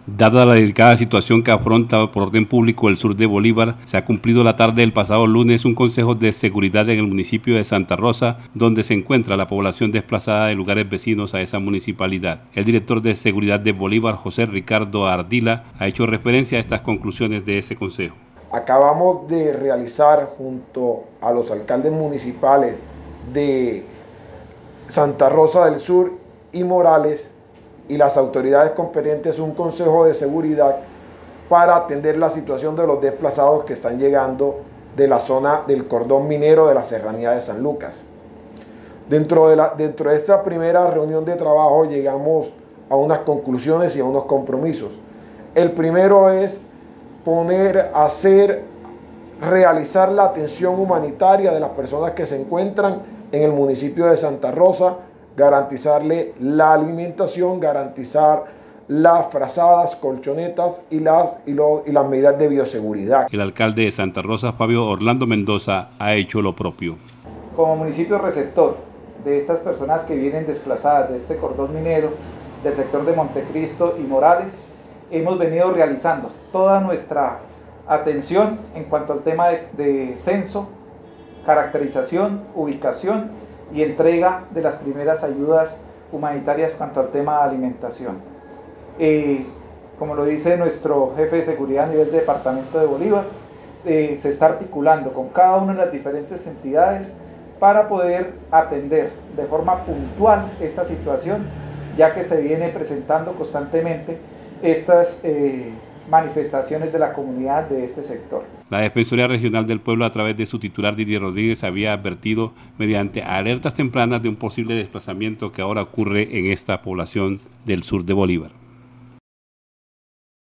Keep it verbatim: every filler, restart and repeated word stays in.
Dada la delicada situación que afronta por orden público el sur de Bolívar, se ha cumplido la tarde del pasado lunes un consejo de seguridad en el municipio de Santa Rosa, donde se encuentra la población desplazada de lugares vecinos a esa municipalidad. El director de seguridad de Bolívar, José Ricardo Ardila, ha hecho referencia a estas conclusiones de ese consejo. Acabamos de realizar junto a los alcaldes municipales de Santa Rosa del Sur y Morales y las autoridades competentes un consejo de seguridad para atender la situación de los desplazados que están llegando de la zona del cordón minero de la serranía de San Lucas. Dentro de, la, dentro de esta primera reunión de trabajo llegamos a unas conclusiones y a unos compromisos. El primero es poner, hacer, realizar la atención humanitaria de las personas que se encuentran en el municipio de Santa Rosa, garantizarle la alimentación, garantizar las frazadas, colchonetas y las, y, lo, y las medidas de bioseguridad. El alcalde de Santa Rosa, Fabio Orlando Mendoza, ha hecho lo propio. Como municipio receptor de estas personas que vienen desplazadas de este cordón minero, del sector de Montecristo y Morales, hemos venido realizando toda nuestra atención en cuanto al tema de, de censo, caracterización, ubicación y entrega de las primeras ayudas humanitarias cuanto al tema de alimentación. Eh, como lo dice nuestro jefe de seguridad a nivel de departamento de Bolívar, eh, se está articulando con cada una de las diferentes entidades para poder atender de forma puntual esta situación, ya que se viene presentando constantemente estas eh, manifestaciones de la comunidad de este sector. La Defensoría Regional del Pueblo, a través de su titular Didier Rodríguez, había advertido mediante alertas tempranas de un posible desplazamiento que ahora ocurre en esta población del sur de Bolívar.